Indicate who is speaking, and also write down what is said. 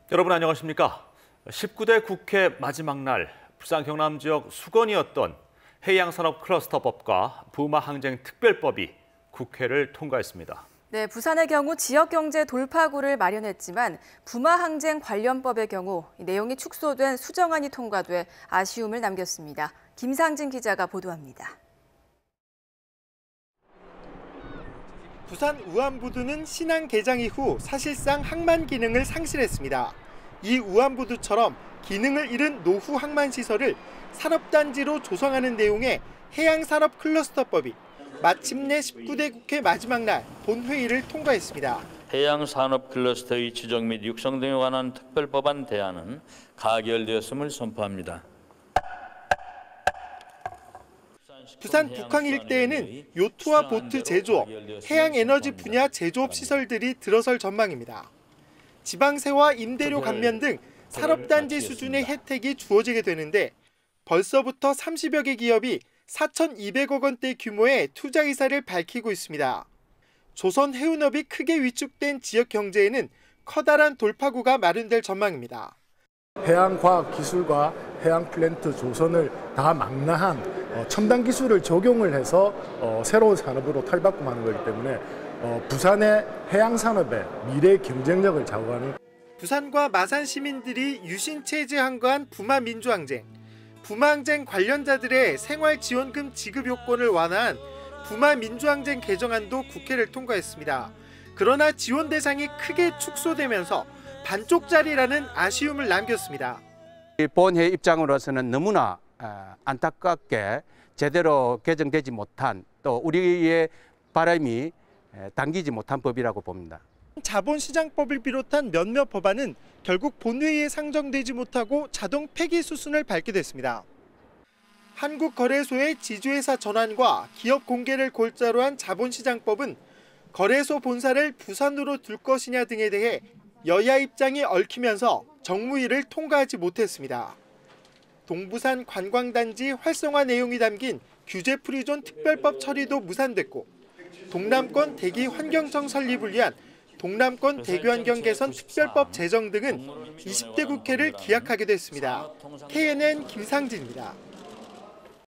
Speaker 1: 여러분 안녕하십니까? 19대 국회 마지막 날 부산 경남 지역 수건이었던 해양산업클러스터법과 부마항쟁특별법이 국회를 통과했습니다.
Speaker 2: 네, 부산의 경우 지역경제 돌파구를 마련했지만 부마항쟁 관련법의 경우 내용이 축소된 수정안이 통과돼 아쉬움을 남겼습니다. 김상진 기자가 보도합니다.
Speaker 3: 부산 우암부두는 신항 개장 이후 사실상 항만 기능을 상실했습니다. 이 우암부두처럼 기능을 잃은 노후 항만시설을 산업단지로 조성하는 내용의 해양산업클러스터법이 마침내 19대 국회 마지막 날 본회의를 통과했습니다.
Speaker 4: 해양산업클러스터의 지정 및 육성 등에 관한 특별법안 대안은 가결되었음을 선포합니다.
Speaker 3: 부산 북항 일대에는 요트와 보트 제조업, 해양에너지 분야 제조업 시설들이 들어설 전망입니다. 지방세와 임대료 감면 등 산업단지 수준의 혜택이 주어지게 되는데 벌써부터 30여 개 기업이 4,200억 원대 규모의 투자 의사를 밝히고 있습니다. 조선 해운업이 크게 위축된 지역 경제에는 커다란 돌파구가 마련될 전망입니다.
Speaker 5: 해양과학기술과 해양플랜트 조선을 다 망라한 첨단 기술을 적용을 해서 새로운 산업으로 탈바꿈하는 거기 때문에 부산의 해양산업의 미래 경쟁력을 좌우하는
Speaker 3: 부산과 마산 시민들이 유신체제 항거한 부마민주항쟁, 부마항쟁 관련자들의 생활지원금 지급 요건을 완화한 부마민주항쟁 개정안도 국회를 통과했습니다. 그러나 지원 대상이 크게 축소되면서 반쪽짜리라는 아쉬움을 남겼습니다.
Speaker 6: 본회의 입장으로서는 너무나 안타깝게 제대로 개정되지 못한 또 우리의 바람이 당기지 못한 법이라고 봅니다.
Speaker 3: 자본시장법을 비롯한 몇몇 법안은 결국 본회의에 상정되지 못하고 자동 폐기 수순을 밟게 됐습니다. 한국거래소의 지주회사 전환과 기업 공개를 골자로 한 자본시장법은 거래소 본사를 부산으로 둘 것이냐 등에 대해 여야 입장이 얽히면서 정무위를 통과하지 못했습니다. 동부산 관광단지 활성화 내용이 담긴 규제프리존 특별법 처리도 무산됐고 동남권 대기 환경청 설립을 위한 동남권 대기환경 개선 특별법 제정 등은 20대 국회를 기약하게 됐습니다. KNN 김상진입니다.